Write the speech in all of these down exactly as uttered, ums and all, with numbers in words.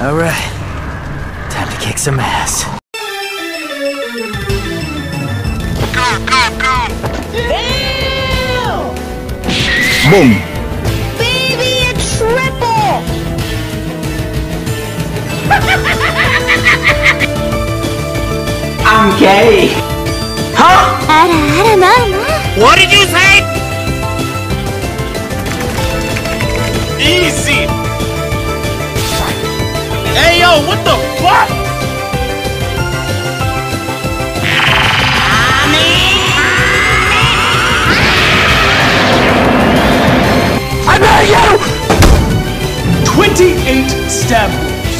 Alright, time to kick some ass. Go, go, go! Ew! Boom! Baby, a triple! I'm gay! Huh? What did you say? Easy! Hey yo, what the fuck? I'm at you! twenty-eight stab wounds.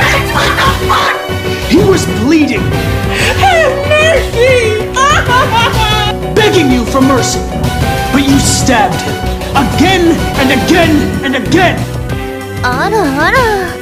He was bleeding. Have mercy! Begging you for mercy. But you stabbed him. Again and again and again. あらあら。